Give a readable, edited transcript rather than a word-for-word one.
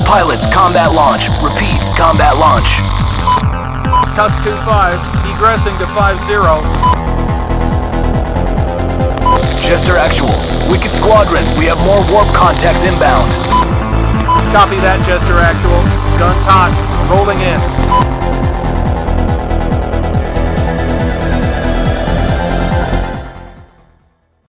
Pilots, combat launch. Repeat, combat launch. Tusk 2-5, egressing to 5-0. Jester actual. Wicked Squadron, we have more warp contacts inbound. Copy that, Jester actual. Guns hot. Rolling in.